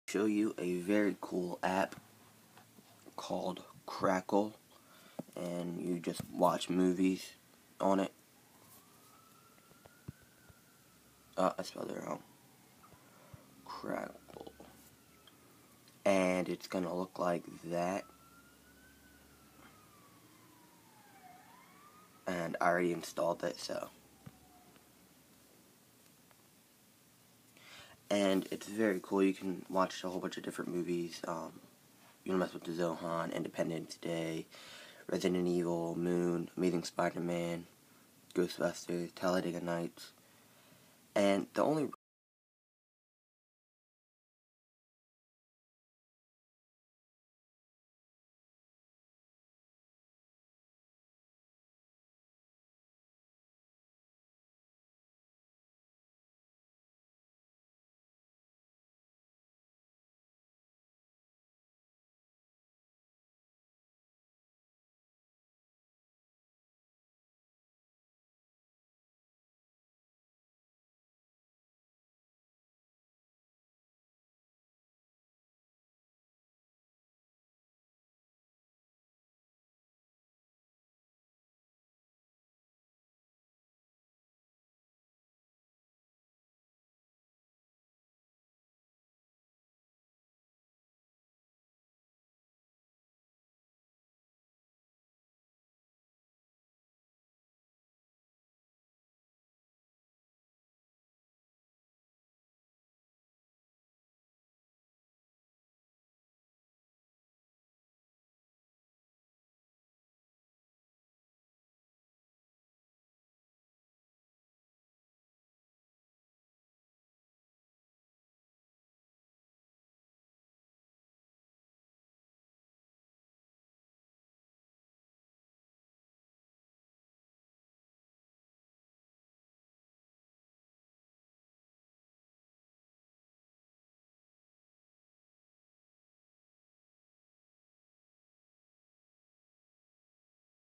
Show you a very cool app called Crackle, and you just watch movies on it. I spelled it wrong. Crackle. And it's gonna look like that. And I already installed it, so. And it's very cool. You can watch a whole bunch of different movies. You can mess with the Zohan, Independence Day, Resident Evil, Moon, Amazing Spider-Man, Ghostbusters, Talladega Nights. And the only